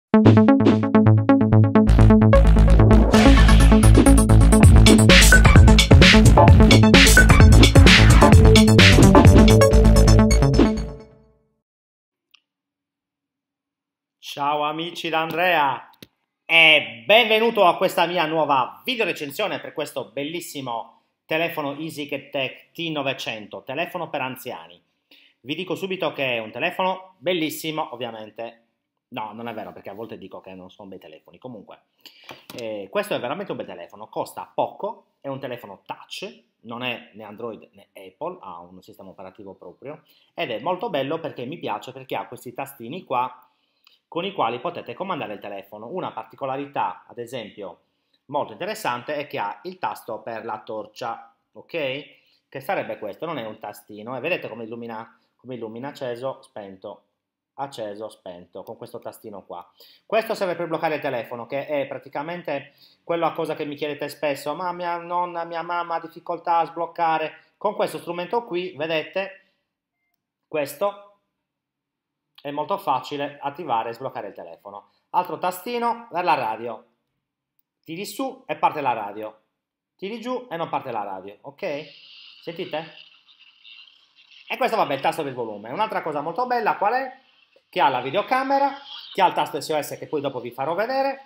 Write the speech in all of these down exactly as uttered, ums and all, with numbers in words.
Ciao amici da Andrea e benvenuto a questa mia nuova video recensione per questo bellissimo telefono EasyCat T novecento, telefono per anziani. Vi dico subito che è un telefono bellissimo, ovviamente. No, non è vero, perché a volte dico che non sono bei telefoni. Comunque, eh, questo è veramente un bel telefono, costa poco, è un telefono touch, non è né Android né Apple, ha un sistema operativo proprio, ed è molto bello perché mi piace perché ha questi tastini qua con i quali potete comandare il telefono. Una particolarità, ad esempio, molto interessante è che ha il tasto per la torcia, ok? Che sarebbe questo, non è un tastino, e vedete come illumina, come illumina acceso, spento, acceso, spento, con questo tastino qua. Questo serve per bloccare il telefono, che è praticamente quella cosa che mi chiedete spesso, ma mia nonna, mia mamma ha difficoltà a sbloccare. Con questo strumento qui, vedete, questo è molto facile attivare e sbloccare il telefono. Altro tastino per la radio. Tiri su e parte la radio. Tiri giù e non parte la radio. Ok? Sentite? E questo vabbè, il tasto del volume. Un'altra cosa molto bella qual è? Che ha la videocamera, che ha il tasto S O S che poi dopo vi farò vedere.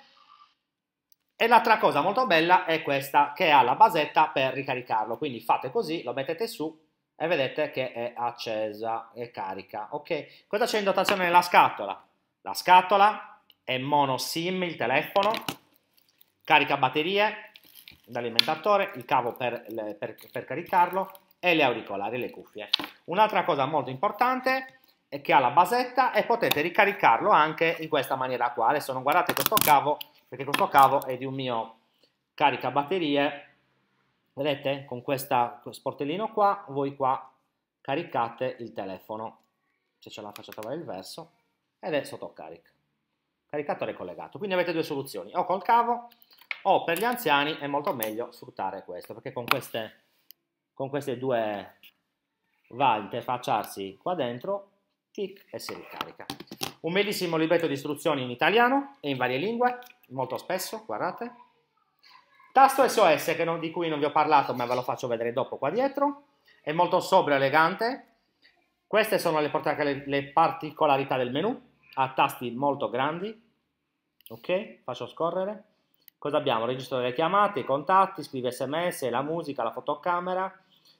E l'altra cosa molto bella è questa, che ha la basetta per ricaricarlo. Quindi fate così, lo mettete su e vedete che è accesa e carica. Ok, cosa c'è in dotazione nella scatola? La scatola è mono SIM, il telefono, carica batterie dall'alimentatore, il cavo per, le, per, per caricarlo e le auricolari, le cuffie. Un'altra cosa molto importante è che ha la basetta e potete ricaricarlo anche in questa maniera qua. Adesso non guardate questo cavo, perché questo cavo è di un mio caricabatterie. Vedete? Con questo sportellino qua, voi qua caricate il telefono, se ce la faccio trovare il verso, ed è sotto carica. Caricatore collegato. Quindi avete due soluzioni, o col cavo, o per gli anziani è molto meglio sfruttare questo, perché con queste, con queste due va a interfacciarsi qua dentro, tic, e si ricarica. Un bellissimo libretto di istruzioni in italiano e in varie lingue, molto spesso, guardate. Tasto S O S che non, di cui non vi ho parlato, ma ve lo faccio vedere dopo qua dietro. È molto sobrio e elegante. Queste sono le, le, le particolarità del menu. Ha tasti molto grandi. Ok, faccio scorrere. Cosa abbiamo? Registro delle chiamate, i contatti, scrive sms, la musica, la fotocamera.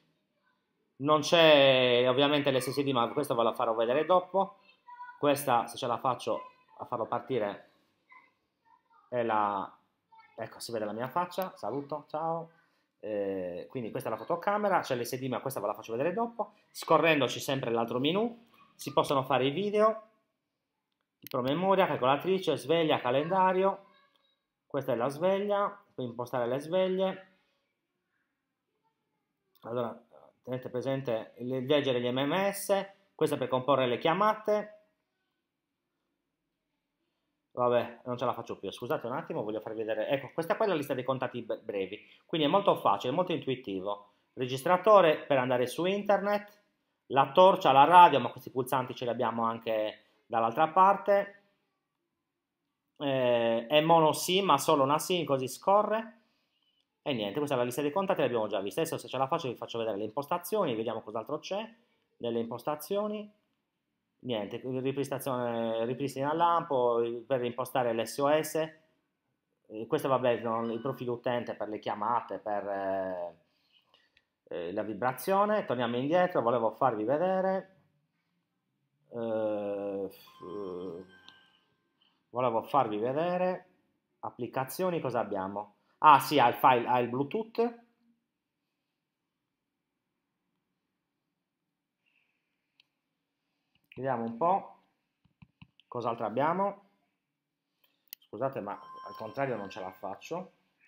Non c'è ovviamente l'S S D, ma questo ve lo farò vedere dopo. Questa, se ce la faccio a farlo partire, è la... Ecco, si vede la mia faccia, saluto, ciao. Eh, quindi questa è la fotocamera, c'è l'S D, ma questa ve la faccio vedere dopo. Scorrendoci sempre l'altro menu, si possono fare i video, promemoria, calcolatrice, sveglia, calendario. Questa è la sveglia, per impostare le sveglie. Allora, tenete presente il leggere gli M M S, questa è per comporre le chiamate. Vabbè, non ce la faccio più, scusate un attimo, voglio farvi vedere. Ecco, questa qua è la lista dei contatti brevi, quindi è molto facile, molto intuitivo. Registratore per andare su internet, la torcia, la radio, ma questi pulsanti ce li abbiamo anche dall'altra parte. Eh, è mono SIM, ma solo una SIM, così scorre. E niente, questa è la lista dei contatti, l'abbiamo già vista. Adesso se ce la faccio vi faccio vedere le impostazioni, vediamo cos'altro c'è. Nelle impostazioni. Niente, ripristina il lampo per impostare l'S O S, eh, questo vabbè, non, il profilo utente per le chiamate, per eh, eh, la vibrazione. Torniamo indietro, volevo farvi vedere, eh, volevo farvi vedere, applicazioni, cosa abbiamo? Ah sì, ha il file, ha il Bluetooth. Vediamo un po'. Cos'altro abbiamo? Scusate, ma al contrario non ce la faccio.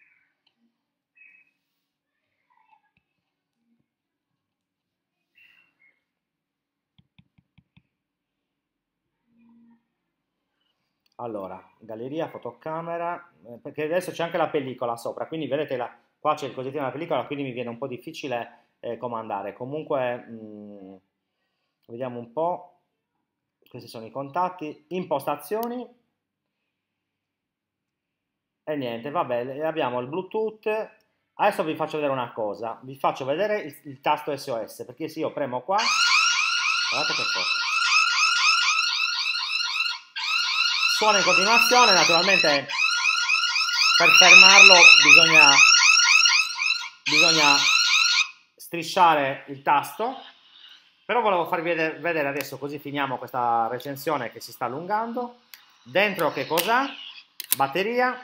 Allora, galleria, fotocamera, eh, perché adesso c'è anche la pellicola sopra, quindi vedete la, qua c'è il cosiddetto della pellicola, quindi mi viene un po' difficile eh, comandare. Comunque, mh, vediamo un po'. Questi sono i contatti, impostazioni. E niente, vabbè, abbiamo il Bluetooth. Adesso vi faccio vedere una cosa, vi faccio vedere il, il tasto S O S, perché se io premo qua, guardate che forte. Suona in continuazione, naturalmente per fermarlo bisogna, bisogna strisciare il tasto, però volevo farvi vedere, vedere adesso, così finiamo questa recensione che si sta allungando. Dentro che cos'ha? Batteria,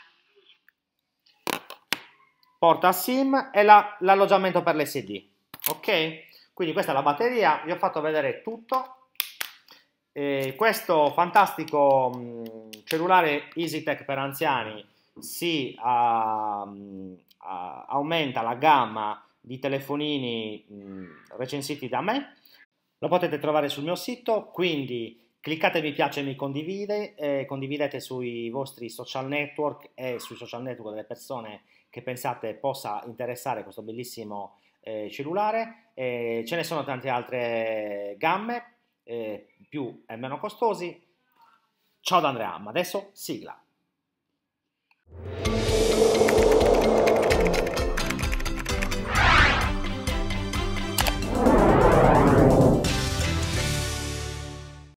porta SIM e la, l'alloggiamento per l'S D. Ok? Quindi questa è la batteria, vi ho fatto vedere tutto. E questo fantastico mh, cellulare EasyTech per anziani si uh, uh, aumenta la gamma di telefonini mh, recensiti da me. Lo potete trovare sul mio sito, quindi cliccate mi piace e mi condivide, eh, condividete sui vostri social network e sui social network delle persone che pensate possa interessare questo bellissimo eh, cellulare. Eh, ce ne sono tante altre gamme, eh, più e meno costosi. Ciao da Andrea, ma adesso sigla.